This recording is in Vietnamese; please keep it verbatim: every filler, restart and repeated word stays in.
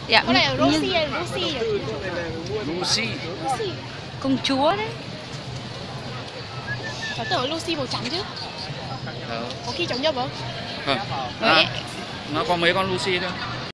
Dạ. Có này là Rosie hay là Lucy rồi? Lucy. Lucy. Công chúa đấy. Cháu tưởng Lucy màu trắng chứ. Ờ. Có khi cháu nhầm không? Không. À, nó có mấy con Lucy thôi.